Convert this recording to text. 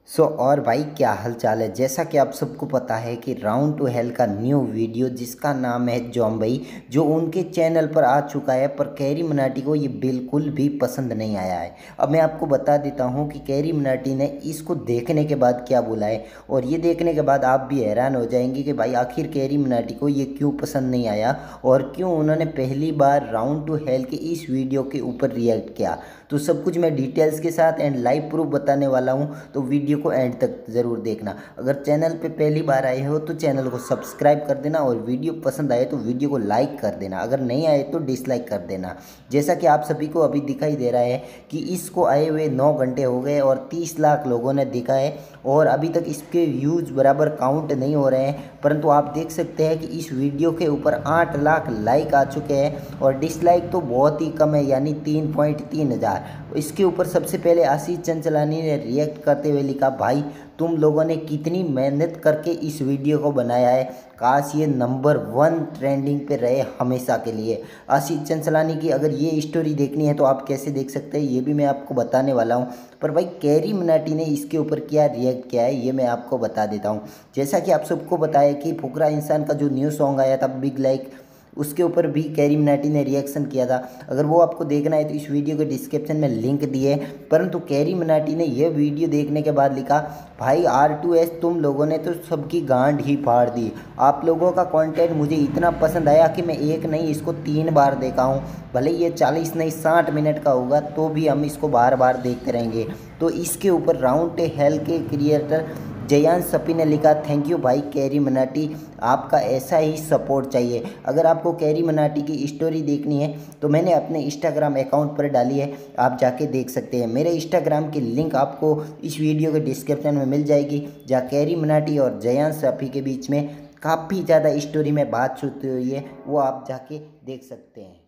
और भाई क्या हाल चाल है। जैसा कि आप सबको पता है कि राउंड टू हेल का न्यू वीडियो जिसका नाम है जॉम्बई, जो उनके चैनल पर आ चुका है, पर कैरी मनाटी को ये बिल्कुल भी पसंद नहीं आया है। अब मैं आपको बता देता हूँ कि कैरी मनाटी ने इसको देखने के बाद क्या बोला है, और ये देखने के बाद आप भी हैरान हो जाएंगे कि भाई आखिर कैरी मनाटी को ये क्यों पसंद नहीं आया और क्यों उन्होंने पहली बार राउंड टू हेल के इस वीडियो के ऊपर रिएक्ट किया। तो सब कुछ मैं डिटेल्स के साथ एंड लाइव प्रूफ बताने वाला हूँ, तो वीडियो को एंड तक ज़रूर देखना। अगर चैनल पे पहली बार आए हो तो चैनल को सब्सक्राइब कर देना, और वीडियो पसंद आए तो वीडियो को लाइक कर देना, अगर नहीं आए तो डिसलाइक कर देना। जैसा कि आप सभी को अभी दिखाई दे रहा है कि इसको आए हुए 9 घंटे हो गए और 30 लाख लोगों ने देखा है, और अभी तक इसके व्यूज़ बराबर काउंट नहीं हो रहे हैं। परंतु आप देख सकते हैं कि इस वीडियो के ऊपर 8 लाख लाइक आ चुके हैं और डिसलाइक तो बहुत ही कम है, यानी 3.3 हज़ार। इसके ऊपर सबसे पहले आशीष चंचलानी ने रिएक्ट करते हुए लिखा, भाई तुम लोगों ने कितनी मेहनत करके इस वीडियो को बनाया है, काश ये नंबर 1 ट्रेंडिंग पे रहे हमेशा के लिए। आशीष चंचलानी की अगर ये स्टोरी देखनी है तो आप कैसे देख सकते हैं ये भी मैं आपको बताने वाला हूँ। पर भाई कैरी मनाटी ने इसके ऊपर क्या रिएक्ट किया है ये मैं आपको बता देता हूँ। जैसा कि आप सबको पता है कि फुकरा इंसान का जो न्यू सॉन्ग आया था बिग लाइक, उसके ऊपर भी कैरी मनाटी ने रिएक्शन किया था। अगर वो आपको देखना है तो इस वीडियो के डिस्क्रिप्शन में लिंक दिए। परंतु कैरी मनाटी ने यह वीडियो देखने के बाद लिखा, भाई R2S तुम लोगों ने तो सबकी गांड ही फाड़ दी। आप लोगों का कंटेंट मुझे इतना पसंद आया कि मैं एक नहीं इसको 3 बार देखा हूँ। भले ये 40 नहीं 60 मिनट का होगा तो भी हम इसको बार बार देखते रहेंगे। तो इसके ऊपर राउंड टू हेल के क्रिएटर जयांश सपी ने लिखा, थैंक यू भाई कैरी मनाटी, आपका ऐसा ही सपोर्ट चाहिए। अगर आपको कैरी मनाटी की स्टोरी देखनी है तो मैंने अपने इंस्टाग्राम अकाउंट पर डाली है, आप जाके देख सकते हैं। मेरे इंस्टाग्राम की लिंक आपको इस वीडियो के डिस्क्रिप्शन में मिल जाएगी, जहाँ कैरी मनाटी और जयांश सपी के बीच में काफ़ी ज़्यादा स्टोरी में बात छूती हुई है, वो आप जाके देख सकते हैं।